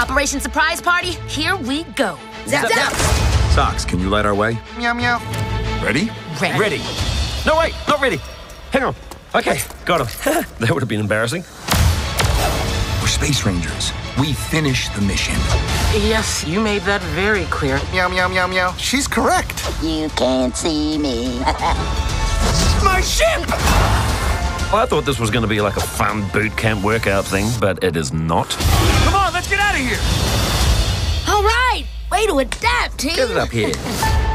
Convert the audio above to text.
Operation Surprise Party, here we go. Zap, zap. Socks, can you light our way? Meow, meow. Ready? Ready. No, wait, not ready. Hang on. Okay, got him. That would have been embarrassing. We're Space Rangers. We finished the mission. Yes, you made that very clear. Meow, meow, meow, meow. She's correct. You can't see me. My ship! I thought this was going to be like a fun boot camp workout thing, but it is not. Come on, let's get out of here. All right, way to adapt, team. Get it up here.